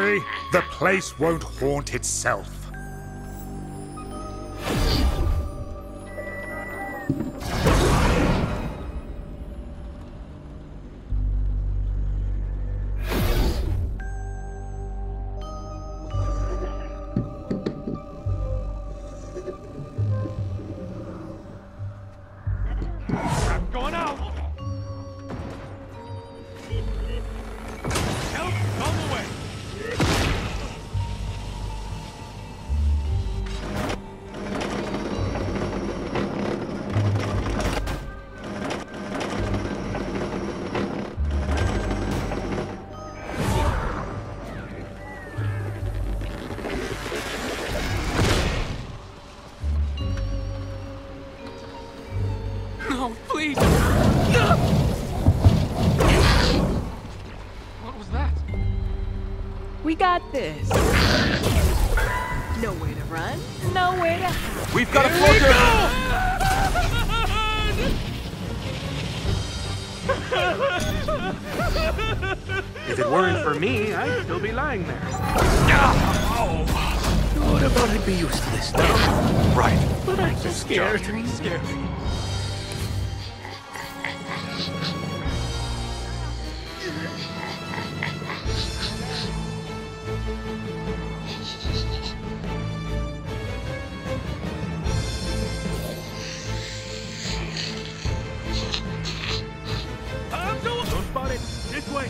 worry, the place won't haunt itself. I'm going out! Help on the way! No, please! What was that? We got this. Nowhere to run, nowhere to hide. We've got a floater! If it weren't for me, I'd still be lying there. What about I'd be used to this now? Right. But I'm so scared. Scared. Don't spot it. This way.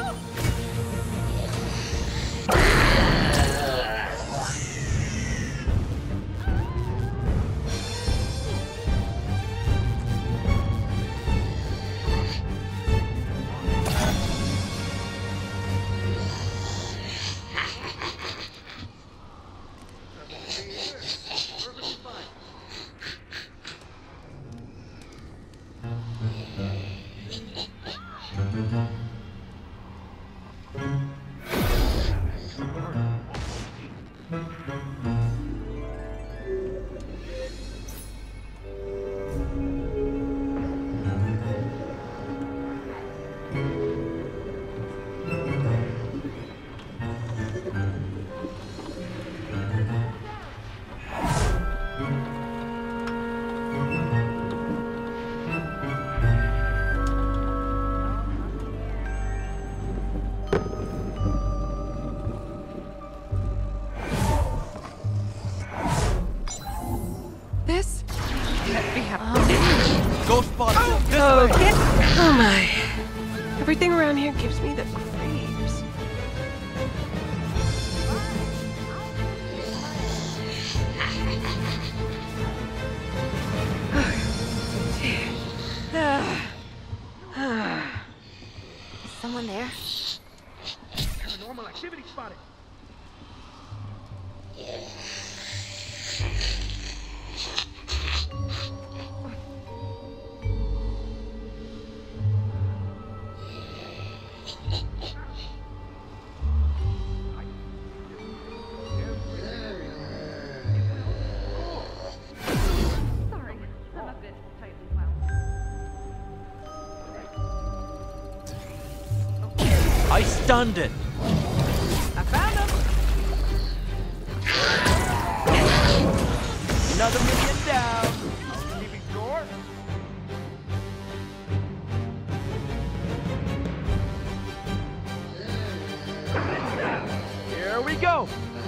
This can't be happening. Go spot it! This Oh, way! oh my. Everything around here gives me the creeps. Is someone there? Paranormal activity spotted. Sorry, I'm a bit tightly wound. I stunned it! I found him. Another minion down! Housekeeping door? Here we go!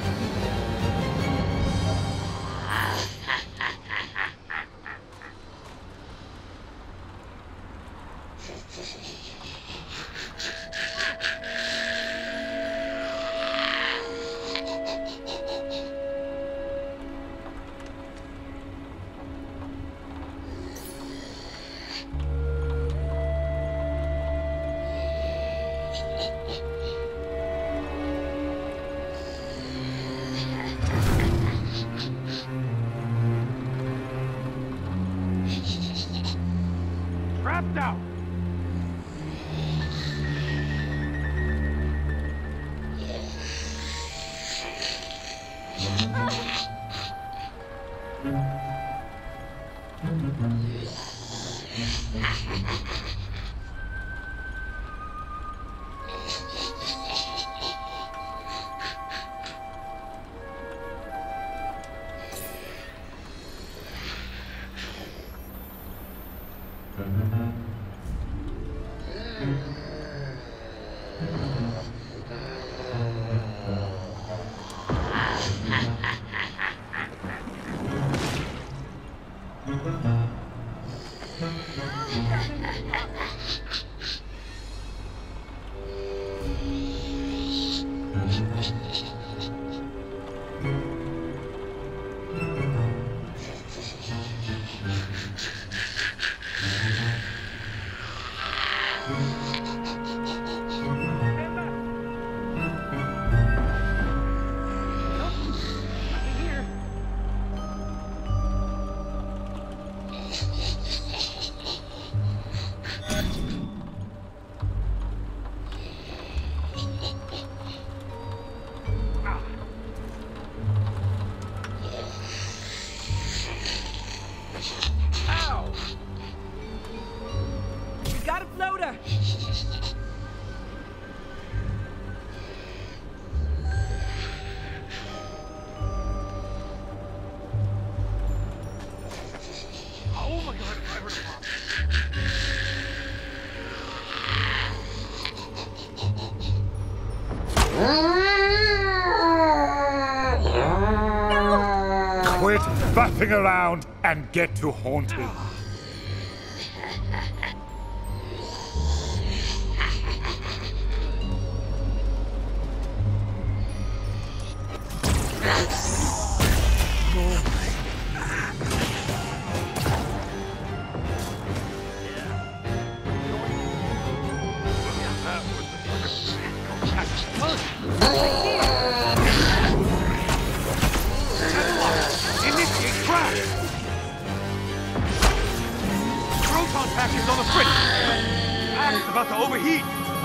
Trapped out. Quit faffing around and get to haunting. Package on the fridge! It's about to overheat!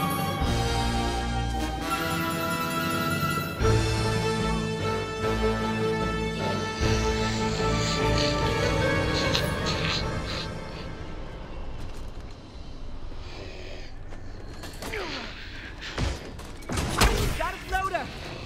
Got a floater!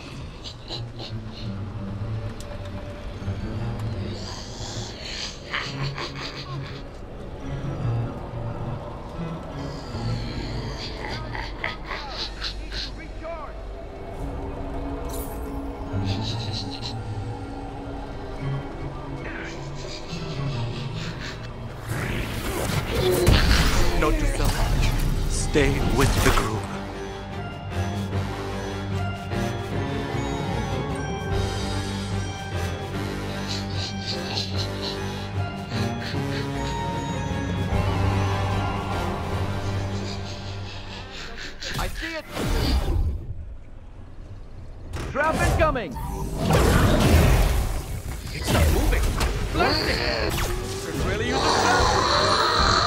Note to self, stay with the group. I see it! Trap incoming! It's not moving. Blasting! Could really use a trap.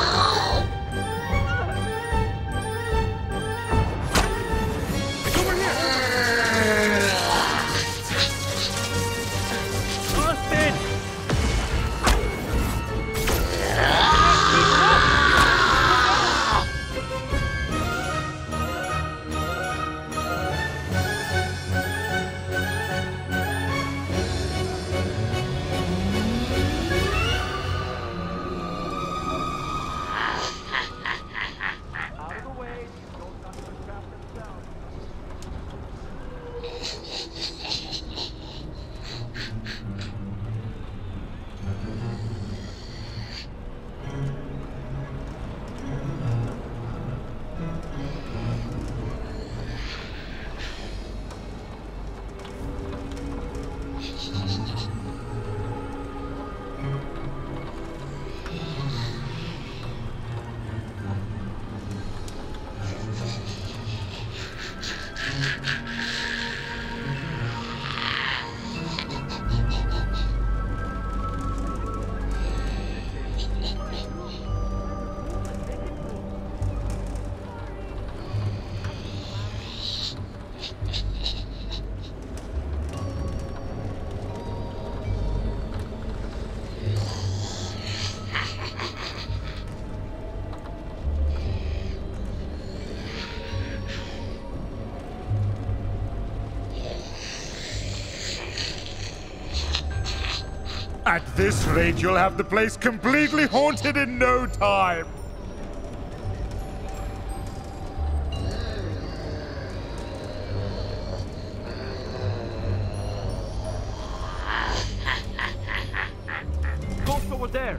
It's over here! Busted! At this rate, you'll have the place completely haunted in no time. Watch over there.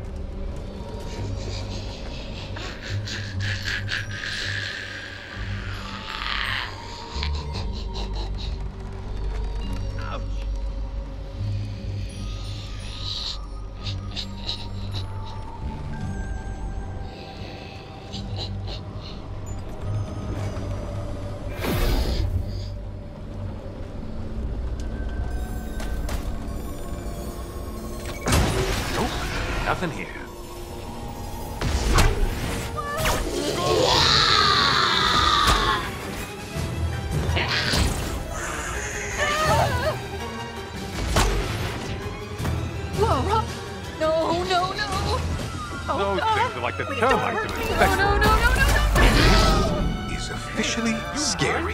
Nothing here. Whoa! No, no, no! Those things are like the termites of No, infection. no, no, no, no, no! Is officially scary.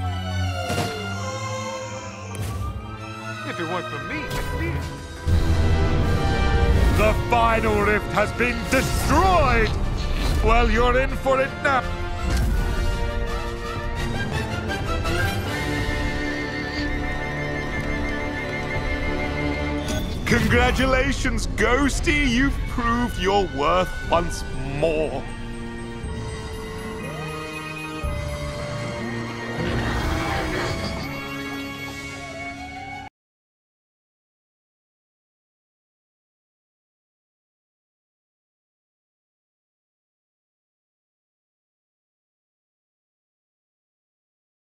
If it weren't for me, I'd fear. The final rift has been destroyed! Well, you're in for it now. Congratulations, Ghosty! You've proved your worth once more.